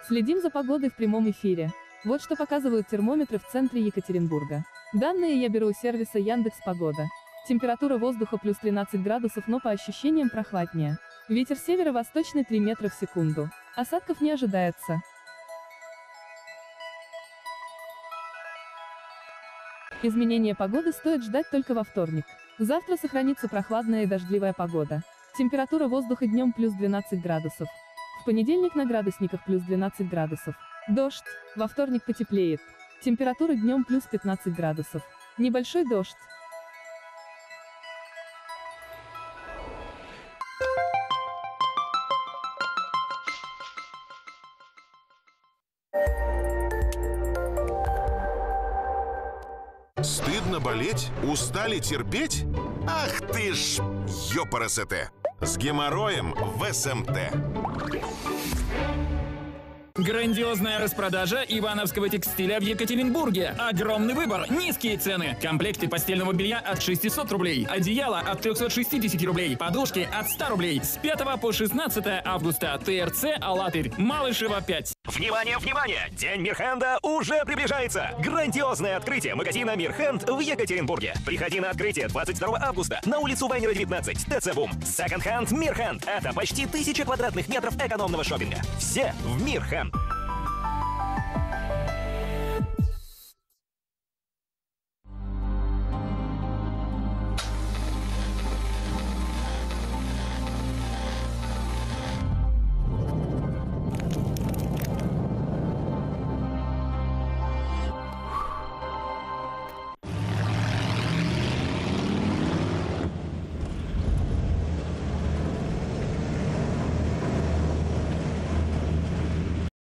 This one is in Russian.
Следим за погодой в прямом эфире. Вот что показывают термометры в центре Екатеринбурга. Данные я беру у сервиса Яндекс.Погода. Температура воздуха плюс 13 градусов, но по ощущениям прохладнее. Ветер северо-восточный 3 метра в секунду. Осадков не ожидается. Изменения погоды стоит ждать только во вторник. Завтра сохранится прохладная и дождливая погода. Температура воздуха днем плюс 12 градусов. В понедельник на градусниках плюс 12 градусов. Дождь. Во вторник потеплеет. Температура днем плюс 15 градусов. Небольшой дождь. Стыдно болеть? Устали терпеть? Ах ты ж, ёпарасоте! С геморроем в СМТ. Грандиозная распродажа ивановского текстиля в Екатеринбурге. Огромный выбор, низкие цены. Комплекты постельного белья от 600 рублей. Одеяло от 360 рублей. Подушки от 100 рублей. С 5 по 16 августа. ТРЦ «АЛЛАТРЬ». Малышева 5. Внимание, внимание! День Мирхенда уже приближается! Грандиозное открытие магазина Мирхенд в Екатеринбурге. Приходи на открытие 22 августа на улицу Вайнера 19, ТЦ БУМ. Секонд-хенд Мирхенд. Это почти 1000 квадратных метров экономного шопинга. Все в Мирхенд.